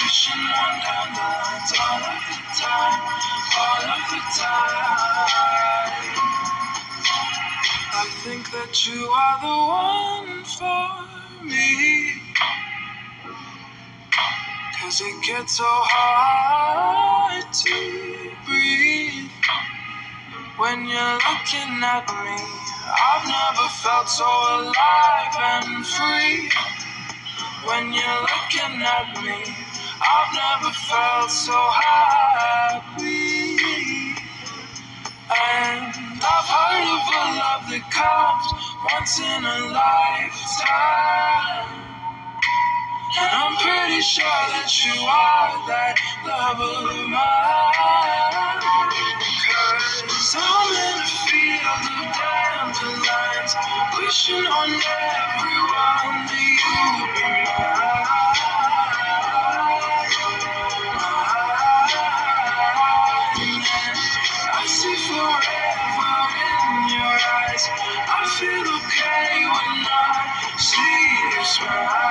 wishing on down the lines all of the time, all of the time. I think that you are the one for me, 'cause it gets so hard to breathe when you're looking at me. I've never felt so alive and free. When you're looking at me, I've never felt so happy. And I've heard of a love that comes once in a lifetime, and I'm pretty sure that you are that love of mine. 'Cause I'm in a field of dandelions, wishing on everyone that you would be mine. I see forever in your eyes. I feel okay when I see you smile.